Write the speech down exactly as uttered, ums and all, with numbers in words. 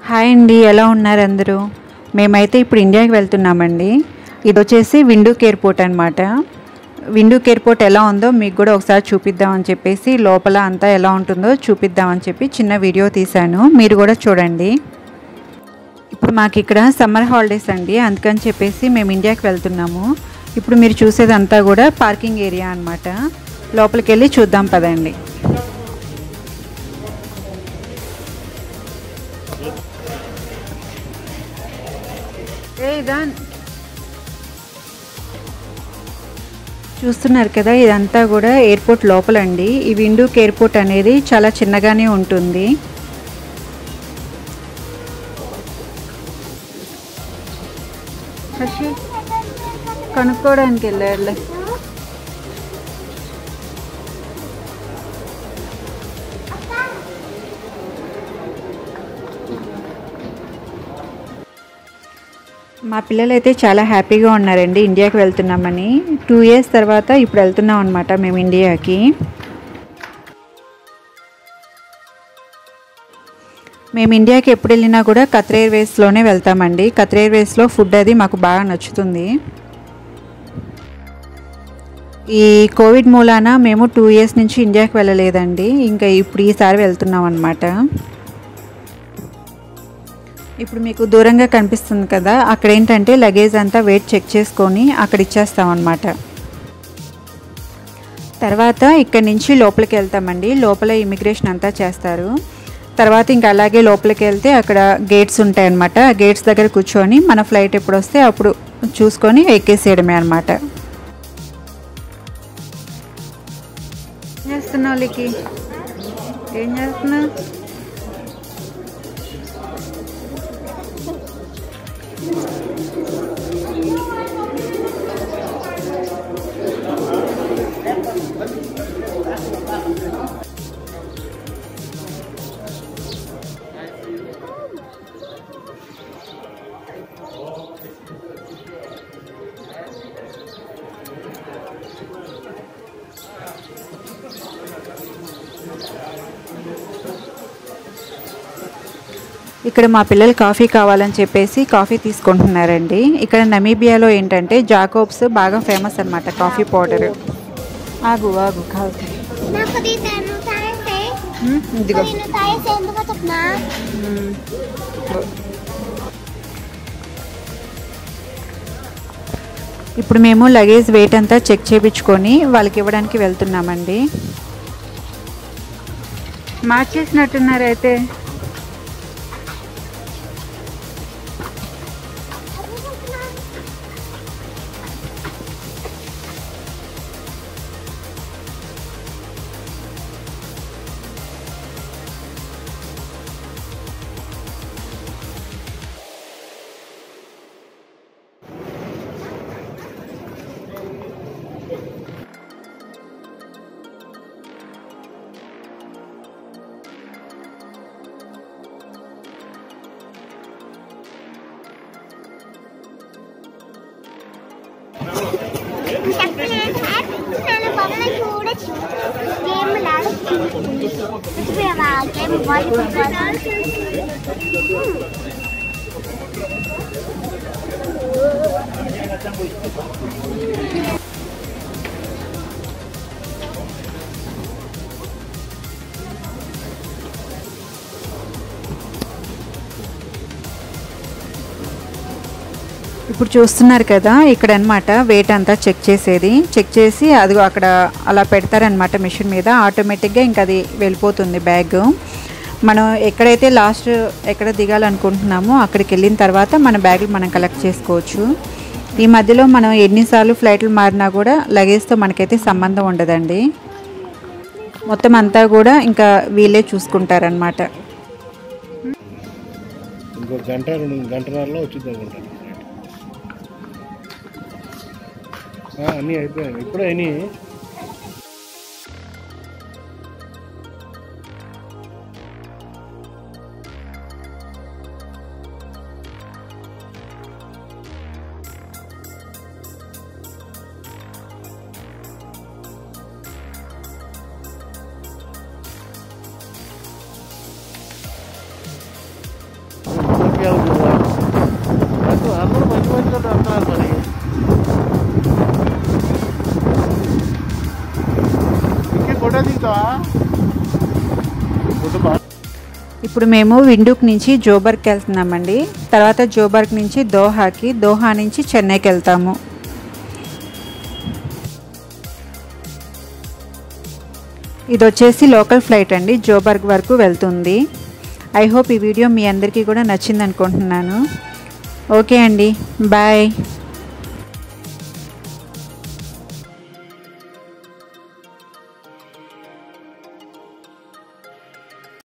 Hi అండి, ఎలా ఉన్నారు అందరూ? మేమైతే ఇప్పుడు ఇండియాకి వెళ్తున్నామండి. ఇది వచ్చేసి విండూక్ ఎయిర్పోర్ట్ అనమాట. విండూక్ ఎయిర్పోర్ట్ ఎలా ఉందో మీకు కూడా ఒకసారి చూపిద్దామని చెప్పేసి, లోపల అంతా ఎలా ఉంటుందో చూపిద్దామని చెప్పి చిన్న వీడియో తీశాను. మీరు కూడా చూడండి. ఇప్పుడు మాకు ఇక్కడ సమ్మర్ హాలిడేస్ అండి, అందుకని చెప్పేసి మేము ఇండియాకి వెళ్తున్నాము. ఇప్పుడు మీరు చూసేదంతా కూడా పార్కింగ్ ఏరియా అనమాట. లోపలికి వెళ్ళి చూద్దాం పదండి. చూస్తున్నారు కదా, ఇదంతా కూడా ఎయిర్పోర్ట్ లోపలండి. ఈ విండూక్ ఎయిర్పోర్ట్ అనేది చాలా చిన్నగానే ఉంటుంది. కనుక్కోవడానికి వెళ్ళారులే. మా పిల్లలైతే చాలా హ్యాపీగా ఉన్నారండి ఇండియాకి వెళ్తున్నామని. టూ ఇయర్స్ తర్వాత ఇప్పుడు వెళ్తున్నాం అనమాట మేము ఇండియాకి. మేము ఇండియాకి ఎప్పుడు వెళ్ళినా కూడా ఖతర్ ఎయిర్వేస్లోనే వెళ్తామండి. ఖతర్ ఎయిర్వేస్లో ఫుడ్ అది మాకు బాగా నచ్చుతుంది. ఈ కోవిడ్ మూలాన మేము టూ ఇయర్స్ నుంచి ఇండియాకి వెళ్ళలేదండి. ఇంకా ఇప్పుడు ఈసారి వెళ్తున్నాం అనమాట. ఇప్పుడు మీకు దూరంగా కనిపిస్తుంది కదా, అక్కడ ఏంటంటే లగేజ్ అంతా వెయిట్ చెక్ చేసుకొని అక్కడ ఇచ్చేస్తాం అన్నమాట. తర్వాత ఇక్కడి నుంచి లోపలికి వెళ్తామండి. లోపల ఇమిగ్రేషన్ అంతా చేస్తారు. తర్వాత ఇంకా అలాగే లోపలికి వెళ్తే అక్కడ గేట్స్ ఉంటాయి అన్నమాట. ఆ గేట్స్ దగ్గర కూర్చొని మన ఫ్లైట్ ఎప్పుడు వస్తే అప్పుడు చూసుకొని ఎక్కేసేయడమే అనమాట. ఏం చేస్తున్నావు లికి? ఏం చేస్తున్నావు? ఇక్కడ మా పిల్లలు కాఫీ కావాలని చెప్పేసి కాఫీ తీసుకుంటున్నారండి. ఇక్కడ నమీబియాలో ఏంటంటే జాకోబ్స్ బాగా ఫేమస్ అనమాట కాఫీ పౌడర్. ఆగు ఆగు కావాలి. ఇదిగో ఇప్పుడు మేము లగేజ్ వెయిట్ అంతా చెక్ చేయించుకొని వాళ్ళకి ఇవ్వడానికి వెళ్తున్నామండి. మార్చేసినట్టున్నారు అయితే. ఇప్పుడు చూస్తున్నారు కదా, ఇక్కడ అనమాట వెయిట్ అంతా చెక్ చేసేది. చెక్ చేసి అది అక్కడ అలా పెడతారనమాట మిషన్ మీద. ఆటోమేటిక్గా ఇంకా అది వెళ్ళిపోతుంది బ్యాగ్. మనం ఎక్కడైతే లాస్ట్ ఎక్కడ దిగాలనుకుంటున్నామో అక్కడికి వెళ్ళిన తర్వాత మన బ్యాగులు మనం కలెక్ట్ చేసుకోవచ్చు. ఈ మధ్యలో మనం ఎన్నిసార్లు ఫ్లైట్లు మారినా కూడా లగేజ్తో మనకైతే సంబంధం ఉండదండి. మొత్తం అంతా కూడా ఇంకా వీళ్ళే చూసుకుంటారనమాట. ఇంకో గంట రెండు గంటన్నరలో వచ్చింది అనుకుంటాను. అన్నీ అయిపోయాయి, ఇప్పుడే అయినాయి. ఫోటో దిగుతావా? ఫోటో బాగా. ఇప్పుడు మేము విండూక్ నుంచి జోబర్గ్కి వెళ్తున్నామండి. తర్వాత జోబర్గ్ నుంచి దోహాకి, దోహా నుంచి చెన్నైకి వెళ్తాము. ఇది వచ్చేసి లోకల్ ఫ్లైట్ అండి, జోబర్గ్ వరకు వెళ్తుంది. ఐ హోప్ ఈ వీడియో మీ అందరికీ కూడా నచ్చింది అనుకుంటున్నాను. ఓకే అండి, బాయ్.